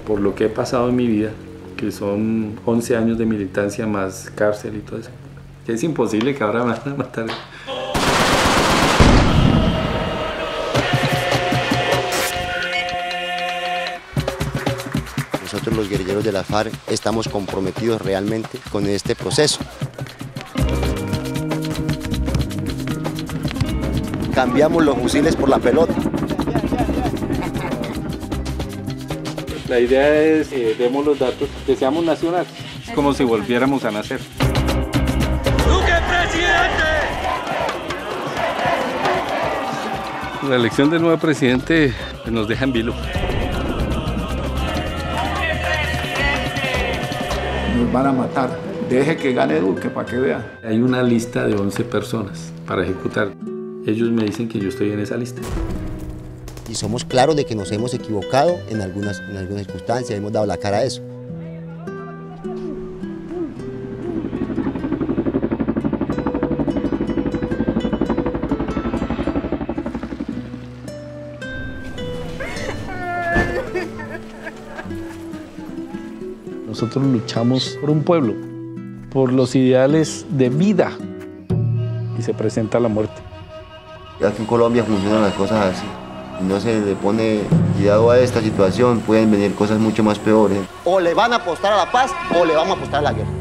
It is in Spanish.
por lo que he pasado en mi vida, que son 11 años de militancia más cárcel y todo eso, que es imposible que ahora me van a matar. Nosotros los guerrilleros de la FARC estamos comprometidos realmente con este proceso. Cambiamos los fusiles por la pelota. La idea es que demos los datos, que seamos nacionales, es como si volviéramos a nacer. ¡Duque presidente! La elección del nuevo presidente nos deja en vilo. Nos van a matar. Deje que gane Duque para que vea. Hay una lista de 11 personas para ejecutar. Ellos me dicen que yo estoy en esa lista. Y somos claros de que nos hemos equivocado en algunas circunstancias, hemos dado la cara a eso. Nosotros luchamos por un pueblo, por los ideales de vida, y se presenta la muerte. Aquí en Colombia funcionan las cosas así. Si no se le pone cuidado a esta situación, pueden venir cosas mucho más peores. O le van a apostar a la paz o le vamos a apostar a la guerra.